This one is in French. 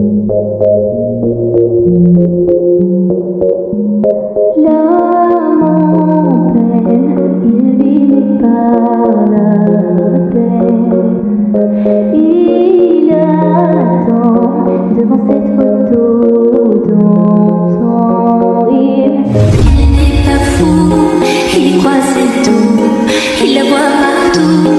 Il attend devant cette photo d'antan. Il n'est pas fou, il croit c'est tout, il la voit partout.